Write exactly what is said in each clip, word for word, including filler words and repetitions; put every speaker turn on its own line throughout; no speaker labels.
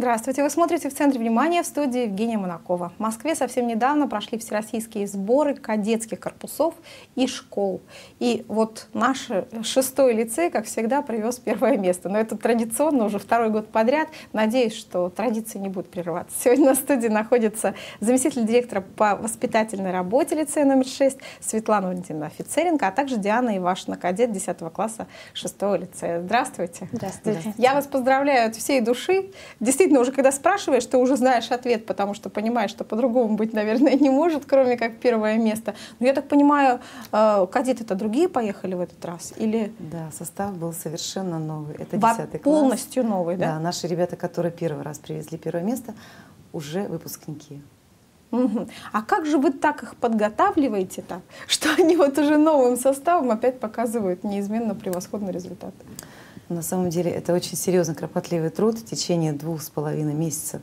Здравствуйте! Вы смотрите «В центре внимания», в студии Евгения Монакова. В Москве совсем недавно прошли всероссийские сборы кадетских корпусов и школ. И вот наш шестой лицей, как всегда, привез первое место. Но это традиционно уже второй год подряд. Надеюсь, что традиции не будут прерываться. Сегодня на студии находится заместитель директора по воспитательной работе лицея номер шесть Светлана Валентиновна Офицеренко, а также Диана Ивашина, кадет десятого класса шестого лицея. Здравствуйте!
Здравствуйте!
Я вас поздравляю от всей души. Действительно, уже когда спрашиваешь, ты уже знаешь ответ, потому что понимаешь, что по-другому быть, наверное, не может, кроме как первое место. Но я так понимаю, кадеты-то другие поехали в этот раз? Или...
Да, состав был совершенно новый. Это
Во-
десятый класс.
Полностью новый, да?
Да, наши ребята, которые первый раз привезли первое место, уже выпускники.
Угу. А как же вы так их подготавливаете, так, что они вот уже новым составом опять показывают неизменно превосходный результат?
На самом деле это очень серьезный, кропотливый труд в течение двух с половиной месяцев.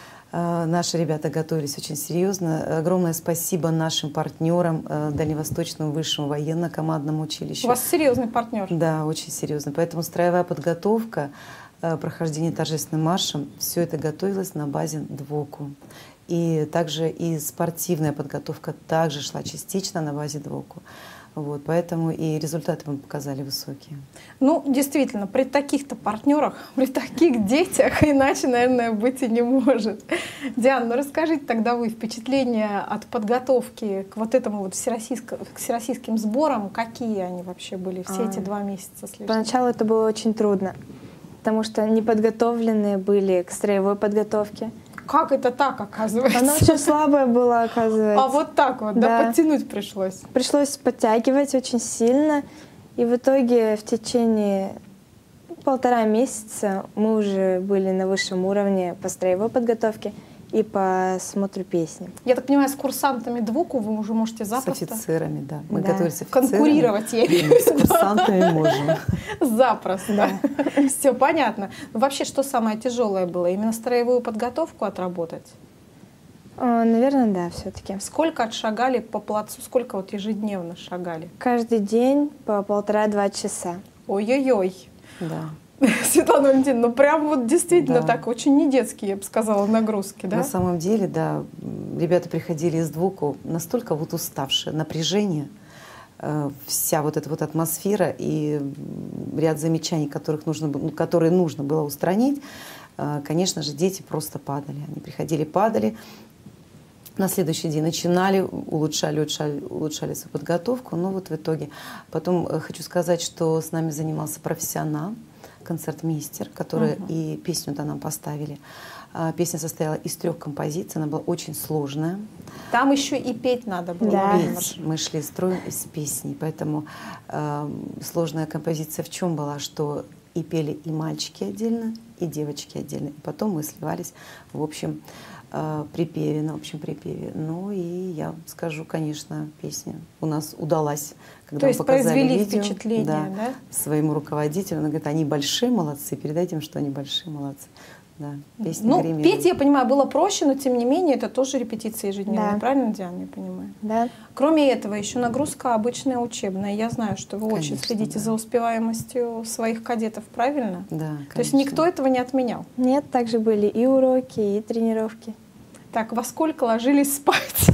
Наши ребята готовились очень серьезно. Огромное спасибо нашим партнерам, Дальневосточному высшему военно-командному училищу.
У вас серьезный партнер.
Да, очень серьезно. Поэтому строевая подготовка, прохождение торжественным маршем, все это готовилось на базе ДВОКу. И также и спортивная подготовка также шла частично на базе ДВОКу. Вот, поэтому и результаты мы показали высокие.
Ну, действительно, при таких-то партнерах, при таких детях иначе, наверное, быть и не может. Диана, ну расскажите тогда вы впечатления от подготовки к вот этому вот всероссийско, к всероссийским сборам, какие они вообще были все а, эти два месяца с лишним?
Поначалу это было очень трудно, потому что неподготовленные были к строевой подготовке.
Как это так, оказывается?
Она очень слабая была, оказывается.
А вот так вот, да, да, подтянуть пришлось?
Пришлось подтягивать очень сильно. И в итоге в течение полтора месяца мы уже были на высшем уровне по строевой подготовке и по смотру песни.
Я так понимаю, с курсантами ДВОКу вы уже можете запросто...
С офицерами, да. Мы
да.
готовились с офицерами.
Конкурировать, я имею в виду.
С курсантами можем.
Запросто. Да. Все понятно. Но вообще, что самое тяжелое было? Именно строевую подготовку отработать?
О, наверное, да, все-таки.
Сколько отшагали по плацу? Сколько вот ежедневно шагали?
Каждый день по полтора-два часа.
Ой-ой-ой.
Да.
Светлана Валентиновна, ну прям вот действительно
да.
так, очень не детские, я бы сказала, нагрузки, да?
На самом деле, да, ребята приходили из ДВОКу настолько вот уставшие, напряжение, э, вся вот эта вот атмосфера и ряд замечаний, которых нужно, которые нужно было устранить, э, конечно же, дети просто падали. Они приходили, падали, на следующий день начинали, улучшали, улучшали, улучшали свою подготовку, но вот в итоге. Потом э, хочу сказать, что с нами занимался профессионал, концертмейстер, который uh-huh. и песню-то нам поставили. А, песня состояла из трех композиций, она была очень сложная.
Там еще и петь надо было.
Да.
Петь. Мы шли строем из песней, поэтому э, сложная композиция в чем была, что и пели и мальчики отдельно, и девочки отдельно. И потом мы сливались в общем э, припеве, на общем припеве. Ну и я скажу, конечно, песня у нас удалась. Когда
То есть произвели
видео,
впечатление,
да,
да?
своему руководителю. Он говорит, они большие молодцы, передайте им, что они большие молодцы. Да, песня
ну,
гремела.
петь, я понимаю, было проще, но тем не менее это тоже репетиции ежедневные, да. Правильно, Диана, я понимаю?
Да.
Кроме этого, еще нагрузка обычная учебная. Я знаю, что вы
Конечно,
очень следите
да.
за успеваемостью своих кадетов, правильно?
Да, конечно.
То есть никто этого не отменял?
Нет, также были и уроки, и тренировки.
Так, во сколько ложились спать?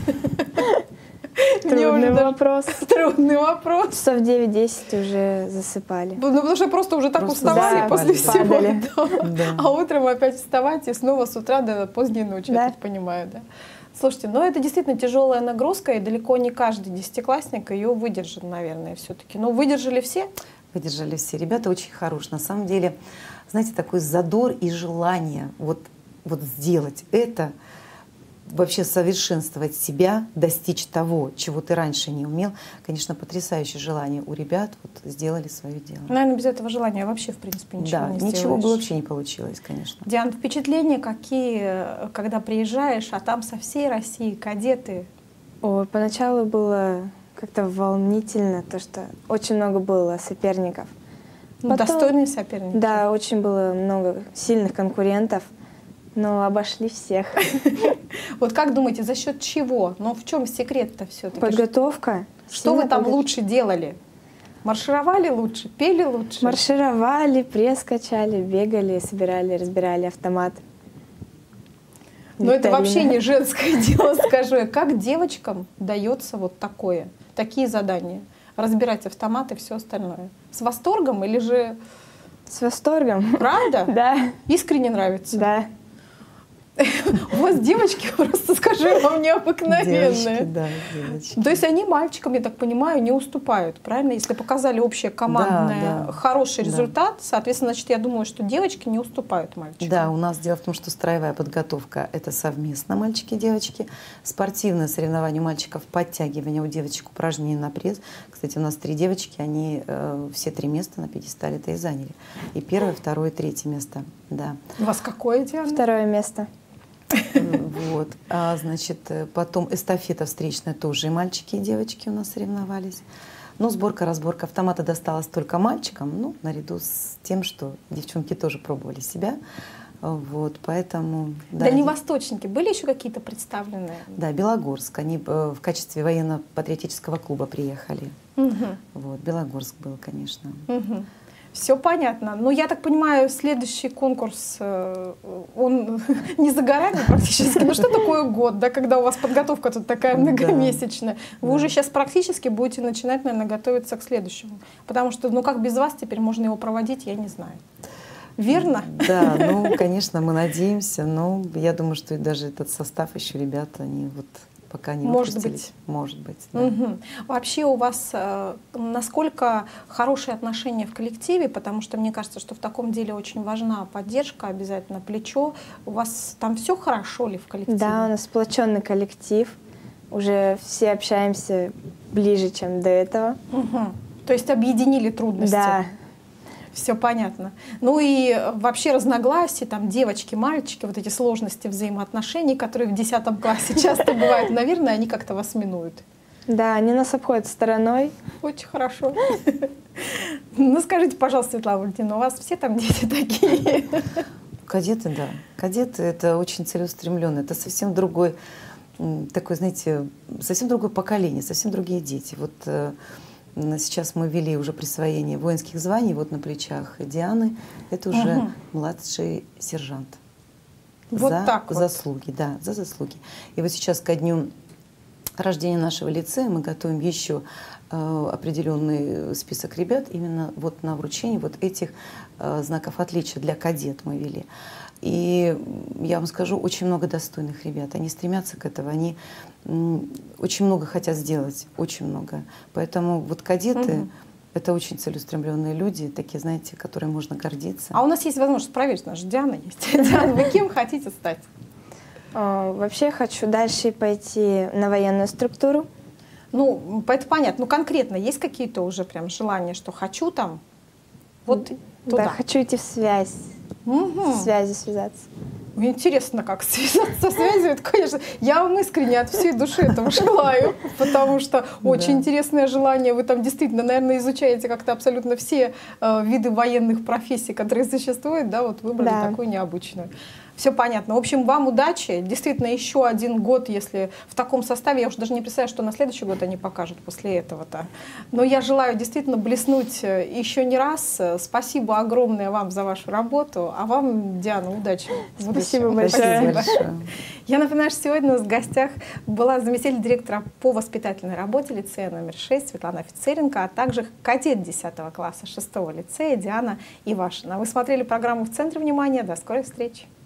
Трудный вопрос.
Трудный вопрос.
Часов девять-десять уже засыпали.
Ну, потому что просто уже так
Просто
уставали
да,
после
падали.
всего. Да.
Да.
А утром опять вставать и снова с утра до поздней ночи,
Да.
я так понимаю. Да? Слушайте, ну это действительно тяжелая нагрузка, и далеко не каждый десятиклассник ее выдержит, наверное, все-таки. Но выдержали все?
Выдержали все. Ребята очень хорошие. На самом деле, знаете, такой задор и желание вот, вот сделать это, вообще совершенствовать себя, достичь того, чего ты раньше не умел. Конечно, потрясающее желание у ребят, вот сделали свое дело.
Наверное, без этого желания вообще, в принципе, ничего
да,
не
ничего
сделаешь.
бы вообще не получилось, конечно.
Диана, впечатления какие, когда приезжаешь, а там со всей России кадеты?
О, поначалу было как-то волнительно, то что очень много было соперников.
Ну,
Потом,
достойные соперники?
Да, очень было много сильных конкурентов. Но обошли всех.
Вот как думаете, за счет чего? Но в чем секрет-то все-таки?
Подготовка.
Что вы там лучше делали? Маршировали лучше, пели лучше?
Маршировали, пресс качали, бегали, собирали, разбирали автомат.
Но это
викторина.
вообще не женское дело, скажу. Как девочкам дается вот такое, такие задания? Разбирать автомат и все остальное. С восторгом или же...
С восторгом.
Правда?
Да.
Искренне нравится?
Да.
У вас девочки, просто скажи вам, необыкновенные.
Девочки, да, девочки.
То есть они мальчикам, я так понимаю, не уступают, правильно? Если показали общее командное,
Да, да.
хороший
Да.
результат, соответственно, значит, я думаю, что девочки не уступают мальчикам.
Да, у нас дело в том, что строевая подготовка — это совместно мальчики и девочки. Спортивное соревнование у мальчиков, подтягивание у девочек, упражнения на пресс. Кстати, у нас три девочки, они э, все три места на пьедестале-то и заняли. И первое, второе, третье место, да.
У вас какое, Диана?
Второе место.
Вот. А, значит, потом эстафета встречная тоже и мальчики, и девочки у нас соревновались. Ну, сборка, разборка автомата досталась только мальчикам, ну, наряду с тем, что девчонки тоже пробовали себя. Вот, поэтому... Да,
Дальневосточники были еще какие-то представленные?
Да, Белогорск. Они э, в качестве военно-патриотического клуба приехали.
Угу.
Вот, Белогорск был, конечно.
Угу. Все понятно. Но я так понимаю, следующий конкурс, э, он не за горами практически. Ну что такое год, да, когда у вас подготовка тут такая многомесячная? Вы
Да.
уже сейчас практически будете начинать, наверное, готовиться к следующему. Потому что, ну как без вас теперь можно его проводить, я не знаю. Верно?
Да, ну, конечно, мы надеемся, но я думаю, что и даже этот состав еще ребята, они вот пока не
Может
выпустились.
быть.
Может быть, да.
Угу. Вообще у вас э, насколько хорошие отношения в коллективе, потому что мне кажется, что в таком деле очень важна поддержка, обязательно плечо. У вас там все хорошо ли в коллективе?
Да, у нас сплоченный коллектив. Уже все общаемся ближе, чем до этого.
Угу. То есть объединили трудности?
Да.
Все понятно. Ну и вообще разногласия, там девочки, мальчики, вот эти сложности взаимоотношений, которые в десятом классе часто бывают, наверное, они как-то вас минуют.
Да, они нас обходят стороной.
Очень хорошо. Ну скажите, пожалуйста, Светлана Валентиновна, у вас все там дети такие?
Кадеты, да. Кадеты — это очень целеустремленные, это совсем другой, м, такой, знаете, совсем другое поколение, совсем другие дети. Вот э, сейчас мы ввели уже присвоение воинских званий, вот на плечах Дианы, это уже
Мгм.
младший сержант.
Вот
за
так вот.
заслуги, да, за заслуги. И вот сейчас ко дню рождения нашего лицея мы готовим еще э, определенный список ребят именно вот на вручение вот этих э, знаков отличия для кадет мы ввели. И я вам скажу, очень много достойных ребят. Они стремятся к этому, они м, очень много хотят сделать, очень много. Поэтому вот кадеты
Мгм.
это очень целеустремленные люди, такие, знаете, которые можно гордиться.
А у нас есть возможность проверить, у нас же Диана есть. Диана, вы кем хотите стать?
А, Вообще я хочу дальше пойти на военную структуру.
Ну, это понятно. Ну, конкретно есть какие-то уже прям желания, что хочу там, вот
Да,
туда?
хочу идти в связь,
Мгм.
в связи связаться.
Интересно, как связаться со связью. Это, конечно, я вам искренне от всей души этого желаю, потому что очень
Да.
интересное желание. Вы там действительно, наверное, изучаете как-то абсолютно все э, виды военных профессий, которые существуют, да, вот выбрали
Да.
такую необычную. Все понятно. В общем, вам удачи. Действительно, еще один год, если в таком составе, я уже даже не представляю, что на следующий год они покажут после этого-то. Но я желаю действительно блеснуть еще не раз. Спасибо огромное вам за вашу работу, а вам, Диана, удачи. в будущем.
Спасибо большое.
большое.
Я напоминаю, что сегодня у нас в гостях была заместитель директора по воспитательной работе лицея номер шесть Светлана Офицеренко, а также кадет десятого класса шестого лицея Диана Ивашина. Вы смотрели программу «В центре внимания». До скорой встречи.